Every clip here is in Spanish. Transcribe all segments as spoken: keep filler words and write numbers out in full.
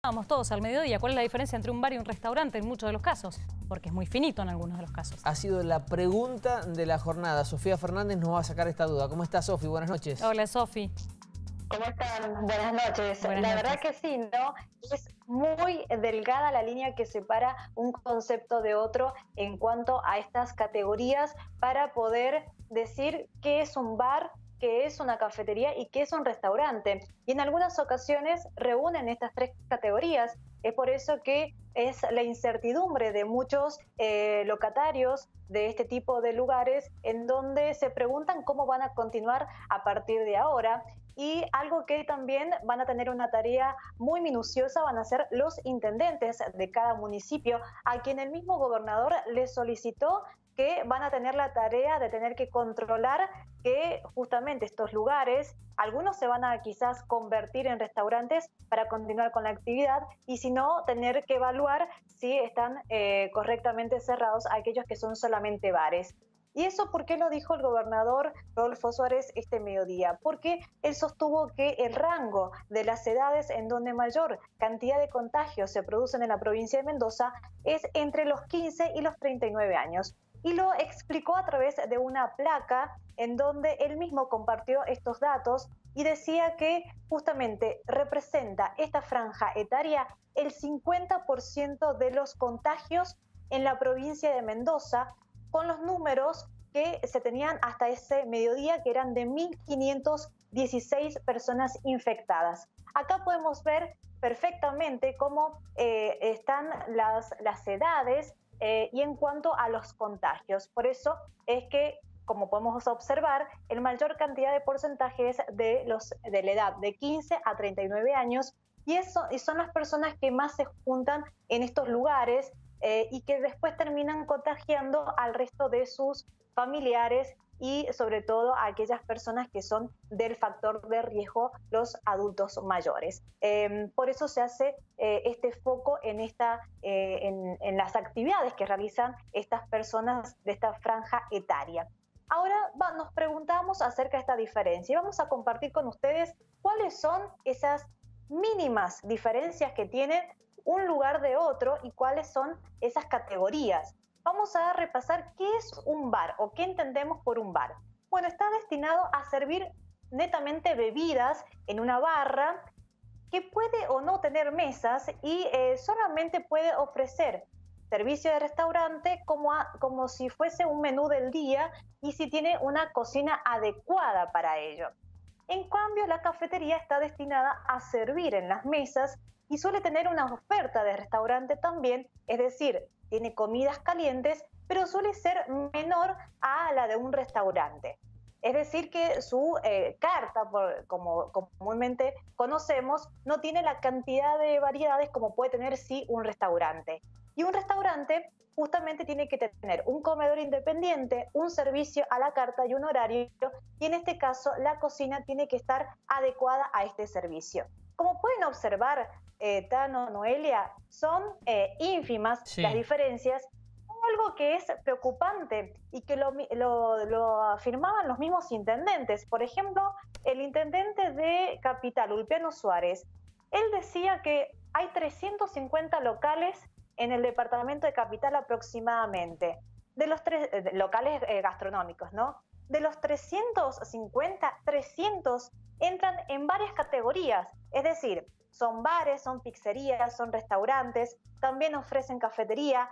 Vamos todos al mediodía. ¿Cuál es la diferencia entre un bar y un restaurante en muchos de los casos? Porque es muy finito en algunos de los casos. Ha sido la pregunta de la jornada. Sofía Fernández nos va a sacar esta duda. ¿Cómo está, Sofi? Buenas noches. Hola, Sofi. ¿Cómo están? Buenas noches. Buenas la noches. verdad que sí, ¿no? Es muy delgada la línea que separa un concepto de otro en cuanto a estas categorías para poder decir qué es un bar, qué es una cafetería y qué es un restaurante. Y en algunas ocasiones reúnen estas tres categorías. Es por eso que es la incertidumbre de muchos eh, locatarios de este tipo de lugares en donde se preguntan cómo van a continuar a partir de ahora. Y algo que también van a tener una tarea muy minuciosa van a ser los intendentes de cada municipio, a quien el mismo gobernador les solicitó que van a tener la tarea de tener que controlar que justamente estos lugares, algunos se van a quizás convertir en restaurantes para continuar con la actividad y si no, tener que evaluar si están eh, correctamente cerrados aquellos que son solamente bares. ¿Y eso por qué lo dijo el gobernador Rodolfo Suárez este mediodía? Porque él sostuvo que el rango de las edades en donde mayor cantidad de contagios se producen en la provincia de Mendoza es entre los quince y los treinta y nueve años. Y lo explicó a través de una placa en donde él mismo compartió estos datos y decía que justamente representa esta franja etaria el cincuenta por ciento de los contagios en la provincia de Mendoza, con los números que se tenían hasta ese mediodía, que eran de mil quinientas dieciséis personas infectadas. Acá podemos ver perfectamente cómo eh, están las, las edades eh, y en cuanto a los contagios. Por eso es que, como podemos observar, el mayor cantidad de porcentajes de, los, de la edad de quince a treinta y nueve años, y, eso, y son las personas que más se juntan en estos lugares, Eh, y que después terminan contagiando al resto de sus familiares y sobre todo a aquellas personas que son del factor de riesgo, los adultos mayores. Eh, por eso se hace eh, este foco en, esta, eh, en, en las actividades que realizan estas personas de esta franja etaria. Ahora va, nos preguntamos acerca de esta diferencia y vamos a compartir con ustedes cuáles son esas mínimas diferencias que tienen un lugar de otro y cuáles son esas categorías. Vamos a repasar qué es un bar o qué entendemos por un bar. Bueno, está destinado a servir netamente bebidas en una barra que puede o no tener mesas y eh, solamente puede ofrecer servicio de restaurante como, a, como si fuese un menú del día y si tiene una cocina adecuada para ello. En cambio, la cafetería está destinada a servir en las mesas y suele tener una oferta de restaurante también, es decir, tiene comidas calientes, pero suele ser menor a la de un restaurante. Es decir, que su eh, carta, por, como comúnmente conocemos, no tiene la cantidad de variedades como puede tener sí un restaurante. Y un restaurante justamente tiene que tener un comedor independiente, un servicio a la carta y un horario, y en este caso la cocina tiene que estar adecuada a este servicio. Como pueden observar, eh, Tano, Noelia, son eh, ínfimas sí. las diferencias, algo que es preocupante y que lo, lo, lo afirmaban los mismos intendentes. Por ejemplo, el intendente de Capital, Ulpiano Suárez, él decía que hay trescientos cincuenta locales en el departamento de Capital aproximadamente, de los tres eh, locales eh, gastronómicos, ¿no? De los trescientos cincuenta, trescientos entran en varias categorías, es decir, son bares, son pizzerías, son restaurantes, también ofrecen cafetería,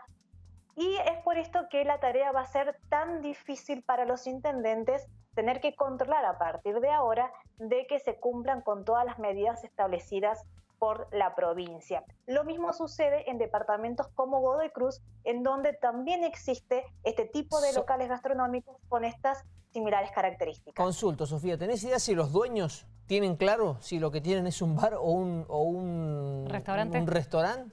y es por esto que la tarea va a ser tan difícil para los intendentes tener que controlar a partir de ahora de que se cumplan con todas las medidas establecidas por la provincia. Lo mismo sucede en departamentos como Godoy Cruz, en donde también existe este tipo de locales gastronómicos con estas similares características. Consulto, Sofía, ¿tenés idea si los dueños tienen claro si lo que tienen es un bar o un, o un restaurante? Un, un restaurante?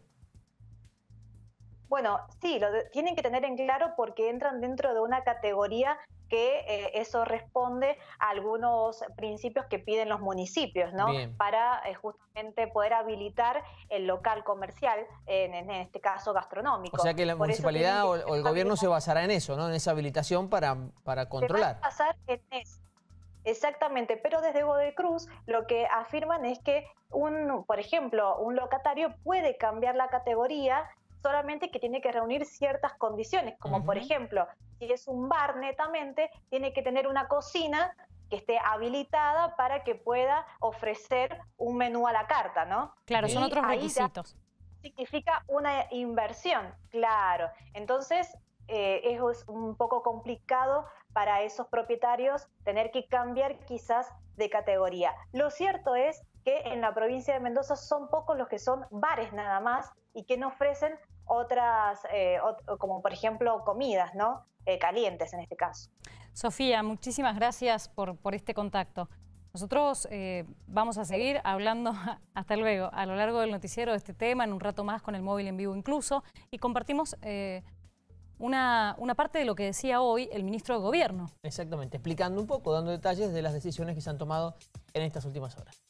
Bueno, sí, lo de, tienen que tener en claro porque entran dentro de una categoría que eh, eso responde a algunos principios que piden los municipios, ¿no? Bien. Para eh, justamente poder habilitar el local comercial, en, en este caso gastronómico. O sea que la Por municipalidad o, o el gobierno se basará en eso, ¿no? En esa habilitación para, para controlar. Se va a basar en eso. Exactamente, pero desde Godoy Cruz lo que afirman es que, un, por ejemplo, un locatario puede cambiar la categoría, solamente que tiene que reunir ciertas condiciones, como uh-huh. por ejemplo, si es un bar netamente, tiene que tener una cocina que esté habilitada para que pueda ofrecer un menú a la carta, ¿no? Claro, y son otros requisitos. Significa una inversión, claro. Entonces, eh, es un poco complicado para esos propietarios tener que cambiar quizás de categoría. Lo cierto es que en la provincia de Mendoza son pocos los que son bares nada más y que no ofrecen otras, eh, ot- como por ejemplo comidas, ¿no? Eh, calientes en este caso. Sofía, muchísimas gracias por, por este contacto. Nosotros eh, vamos a seguir hablando, hasta luego, a lo largo del noticiero de este tema, en un rato más con el móvil en vivo incluso, y compartimos eh, una, una parte de lo que decía hoy el ministro de Gobierno. Exactamente, explicando un poco, dando detalles de las decisiones que se han tomado en estas últimas horas.